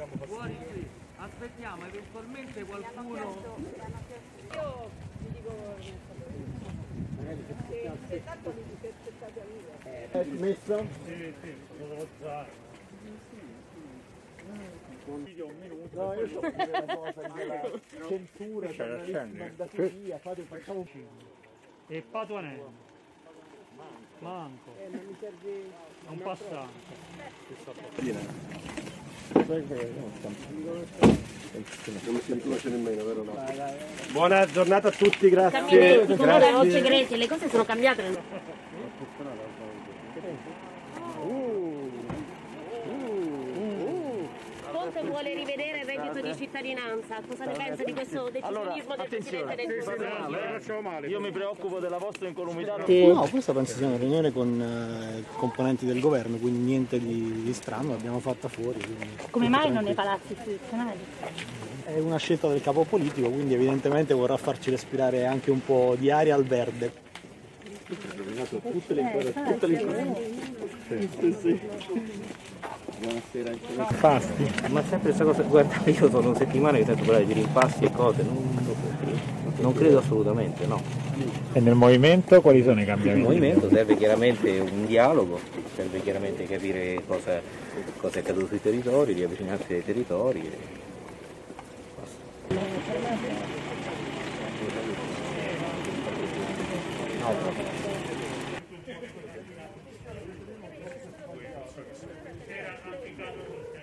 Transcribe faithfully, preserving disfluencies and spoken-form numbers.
Fuori qui, aspettiamo eventualmente qualcuno. Io vi dico se tanto mi aspettate a vivere. È smessa? Sì, sì, lo so. No, io so pure la cosa della censura, giornalisti mandati via, fate facciamo un film. E Patuanelli? Manco. Eh, non mi serve Un passante. Non mi sento voce nemmeno, vero no? Buona giornata a tutti, grazie. Grazie. Non segreti, le cose sono cambiate. Conte vuole rivedere il reddito di cittadinanza. Cosa ne pensa di questo decisionismo del Presidente del Consiglio? Io mi preoccupo della vostra incolumità. No, questa penso sia una riunione con eh, componenti del governo, quindi niente di, di strano, l'abbiamo fatta fuori. Come mai non nei palazzi istituzionali? È una scelta del capo politico, quindi evidentemente vorrà farci respirare anche un po' di aria al verde. Tutte le inquadrature, tutte le inquadrature. Buonasera anche a voi. Impasti, ma sempre questa cosa, guarda, io sono una settimana che sento parlare di rimpasti e cose, non, non credo assolutamente, no. E nel movimento quali sono i Nel cambiamenti? movimento serve chiaramente un dialogo, serve chiaramente capire cosa, cosa è accaduto sui territori, riavvicinarsi ai territori. E basta. No, Era anche in caso